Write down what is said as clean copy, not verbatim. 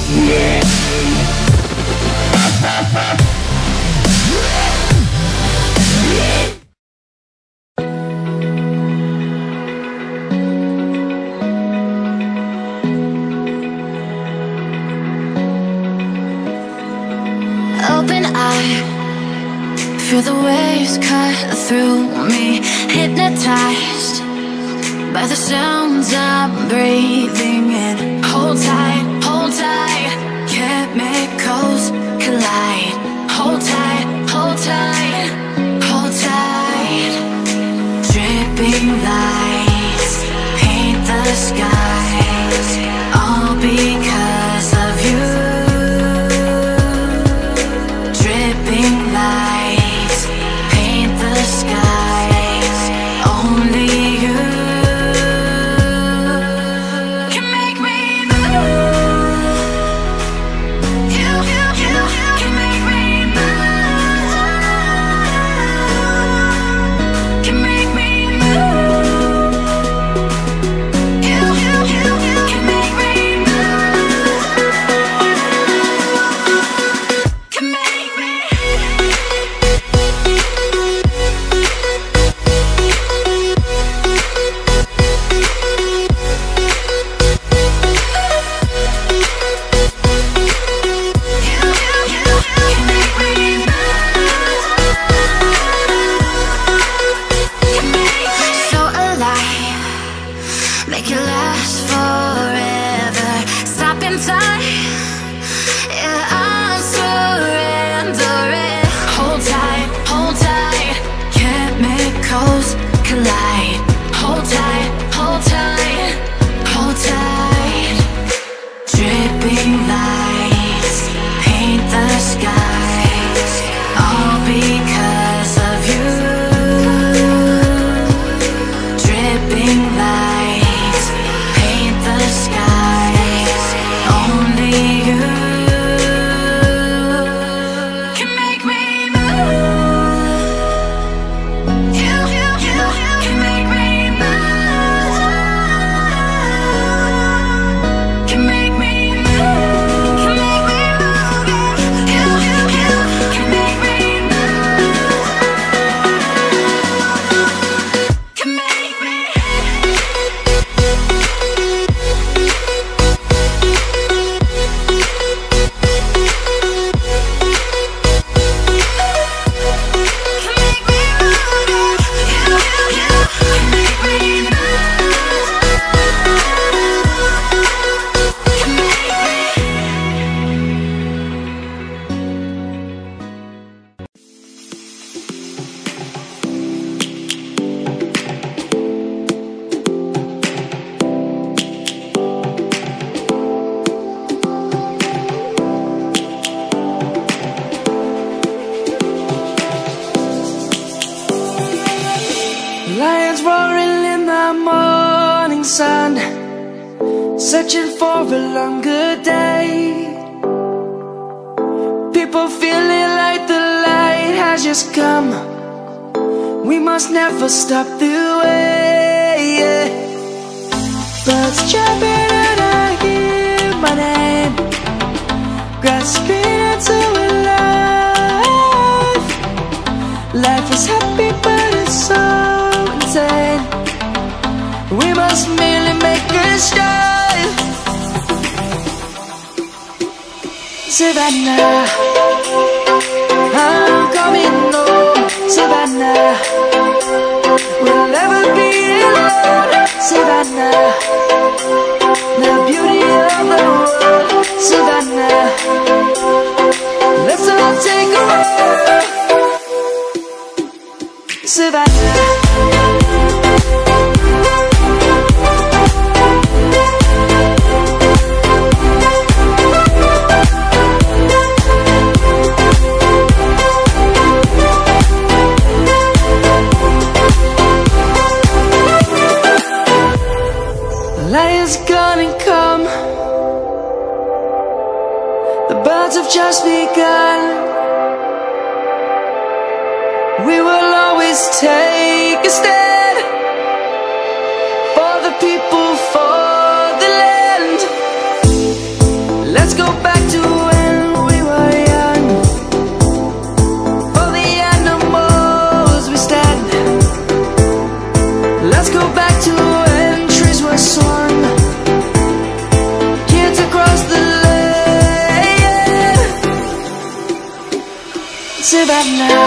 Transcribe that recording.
Open eye, feel the waves cut through me, hypnotized by the sounds I'm breathing in. Hold tight, chemicals collide. Hold tight, hold tight, hold tight. Dripping lights paint the skies, all because of you. Dripping lights paint the skies, only you can make me move. You can make me move. Can make me move. You can make me move. Can make me. So alive, make it last forever. Stop in time, yeah, I'm surrendering. Hold tight, chemicals collide. Hold tight, hold tight, hold tight. Dripping lights paint the skies, all because of you. Dripping lights paint the skies, only you can make me move. You can make me move. Can make me move. Can make me move. You can make me move. Can make me. Lions roaring in the morning sun, searching for a longer day. People feeling like the light has just come. We must never stop the way. Birds chirping and I hear my name, grasping into a life. Life is happy but it's so insane. We must merely make a start. Savannah, I'm coming home. Savannah, we'll never be alone. Savannah, the beauty of the world. Savannah, let's all take a walk. Savannah. Lion's gonna come. The birds have just begun. We will always take a stand for the people, for the land. Let's Let's go back to when we were young. For the animals we stand. Let's go back to when trees were swung. Kids across the lane. Savannah.